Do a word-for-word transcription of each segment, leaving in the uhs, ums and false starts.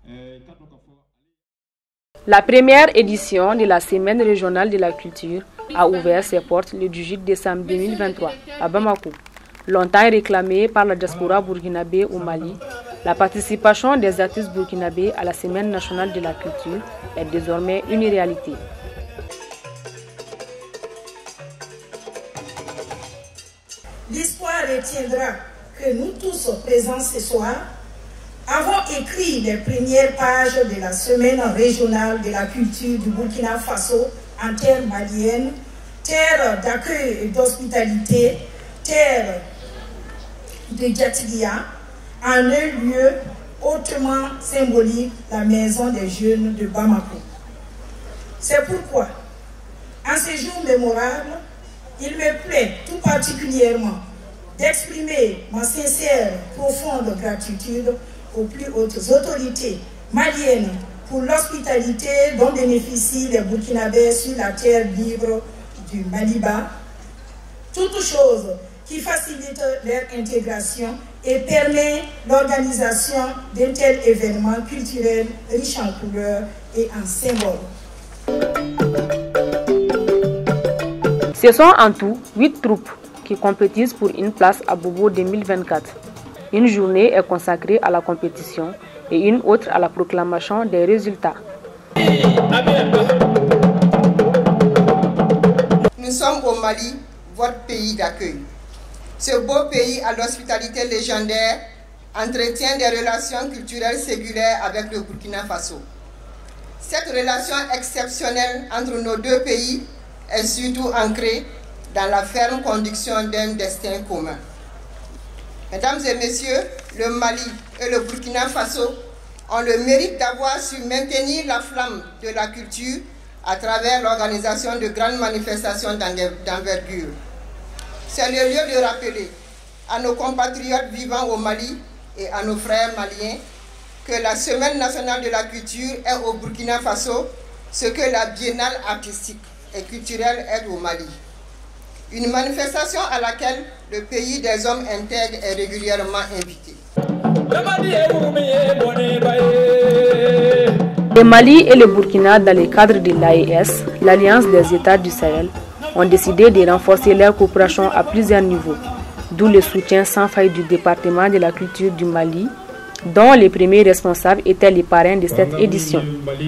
La première édition de la Semaine régionale de la culture a ouvert ses portes le dix-huit décembre deux mille vingt-trois à Bamako. Longtemps réclamée par la diaspora burkinabé au Mali, la participation des artistes burkinabés à la Semaine nationale de la culture est désormais une réalité. L'histoire retiendra que nous tous présents ce soir avons écrit les premières pages de la Semaine régionale de la culture du Burkina Faso en terre malienne, terre d'accueil et d'hospitalité, terre de Djatigia, en un lieu hautement symbolique, la maison des jeunes de Bamako. C'est pourquoi, en ce jour mémorable, il me plaît tout particulièrement d'exprimer ma sincère, profonde gratitude aux plus hautes autorités maliennes pour l'hospitalité dont bénéficient les Burkinabés sur la terre libre du Maliba, toute chose qui facilite leur intégration et permet l'organisation d'un tel événement culturel riche en couleurs et en symboles. Ce sont en tout huit troupes qui compétissent pour une place à Bobo deux mille vingt-quatre. Une journée est consacrée à la compétition et une autre à la proclamation des résultats. Nous sommes au Mali, votre pays d'accueil. Ce beau pays à l'hospitalité légendaire entretient des relations culturelles séculaires avec le Burkina Faso. Cette relation exceptionnelle entre nos deux pays est surtout ancrée dans la ferme conviction d'un destin commun. Mesdames et messieurs, le Mali et le Burkina Faso ont le mérite d'avoir su maintenir la flamme de la culture à travers l'organisation de grandes manifestations d'envergure. C'est le lieu de rappeler à nos compatriotes vivant au Mali et à nos frères maliens que la Semaine nationale de la culture est au Burkina Faso ce que la biennale artistique et culturelle est au Mali. Une manifestation à laquelle le pays des hommes intègres est régulièrement invité. Le Mali et le Burkina, dans le cadre de l'A E S, l'Alliance des États du Sahel, ont décidé de renforcer leur coopération à plusieurs niveaux, d'où le soutien sans faille du département de la culture du Mali, dont les premiers responsables étaient les parrains de cette édition.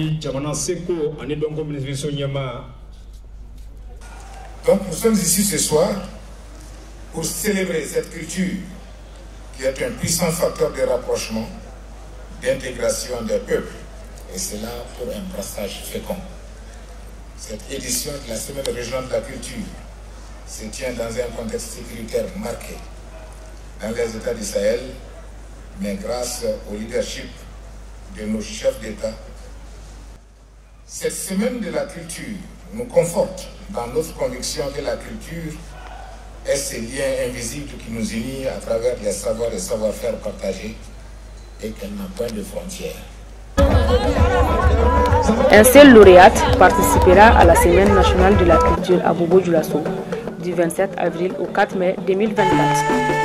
Donc nous sommes ici ce soir pour célébrer cette culture qui est un puissant facteur de rapprochement, d'intégration des peuples, et cela pour un brassage fécond. Cette édition de la Semaine régionale de la culture se tient dans un contexte sécuritaire marqué dans les États du Sahel, mais grâce au leadership de nos chefs d'État. Cette Semaine de la culture nous conforte dans notre conviction que la culture est ce lien invisible qui nous unit à travers les savoirs et savoir-faire partagés et qu'elle n'a point de frontières. Un seul lauréate participera à la Semaine nationale de la culture à Bobo-Dioulasso du vingt-sept avril au quatre mai deux mille vingt-quatre.